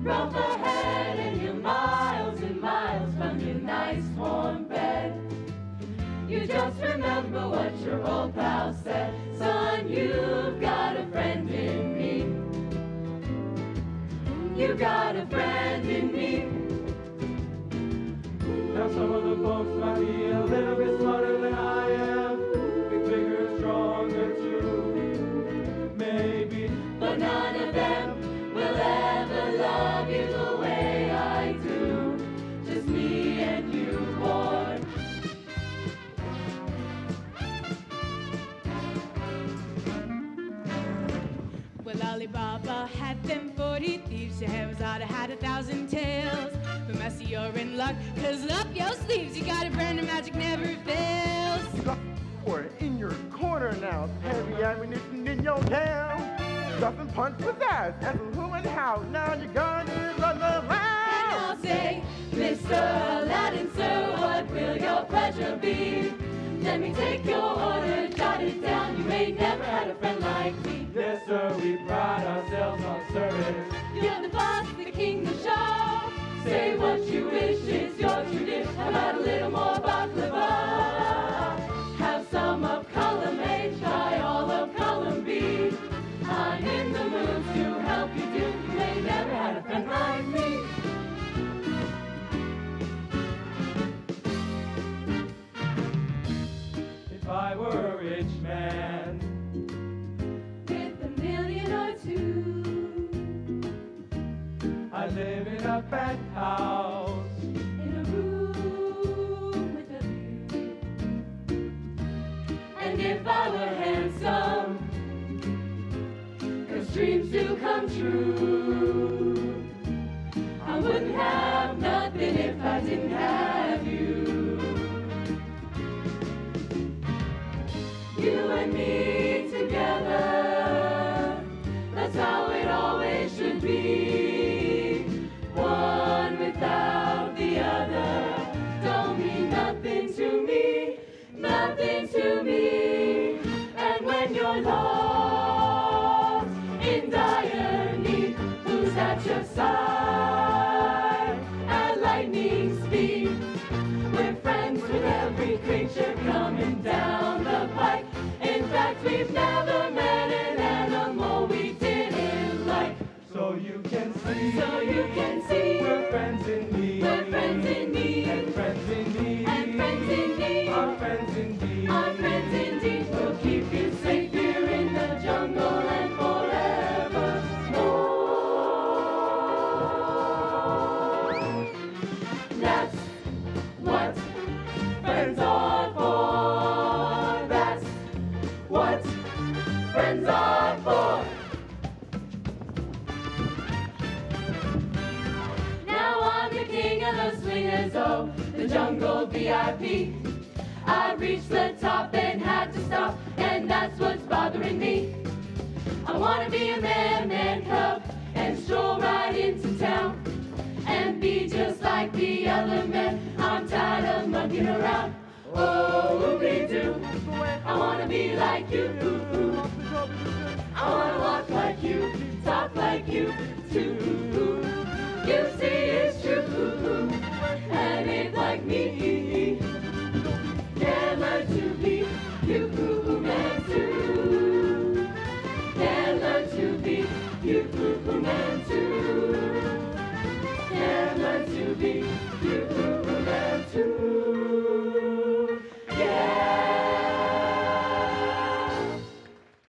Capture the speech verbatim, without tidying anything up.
rough ahead, and you're miles and miles from your nice warm bed. You just remember what your old pal said, son, you've got a friend in me. You got a friend in me. Now some of the folks might be a little bit smarter than I am, big, bigger, stronger too, maybe. But none of them will ever love you the way I do. Just me and you, boy. Well, Alibaba had them forty thieves. Your hair was out, it had a thousand tails. But Messi, you're in luck, cause up your sleeves, you got a brand of magic never fails. Or in your corner now, heavy ammunition in your town. Stuff and punch with that, and who and how. Now you're gonna run the round. And I'll say, Mister Aladdin, sir, what will your pleasure be? Let me take your order, jot it down. You ain't never had a friend like me. Yes, sir, we pride ourselves on service. You're the boss, the king, the show. Say what you wish, it's your true dish. How about a little more baklava? Have some of column A, try all of column B. I'm in the mood to help you do. You ain't never had a friend like me. If I were a rich man With a million or two, I live in a penthouse, in a room with a view. And if I were handsome, cause dreams do come true, I wouldn't have nothing if I didn't have you. You and me together, that's how it always should be. One without the other don't mean nothing to me, nothing to me. And when you're lost in dire need, who's at your side at lightning speed? We're friends with every creature coming down the pike. In fact, we've never met an animal we didn't like. so you can see. So you can see We're friends in need. we're friends in need. And friends in need. And friends indeed. Our friends indeed. Our friends indeed will keep you safe here in the jungle and forevermore. That's what friends are for. That's what friends are for. Now I'm the king of the swingers, oh, the jungle V I P. I reached the top and had to stop, and that's what's bothering me. I wanna be a man, man cub, and stroll right into town, and be just like the other men. I'm tired of monkeying around. Oh, whoopie-doo, I wanna be like you. I wanna walk like you, talk like you, too. You see it's true, and ain't like me.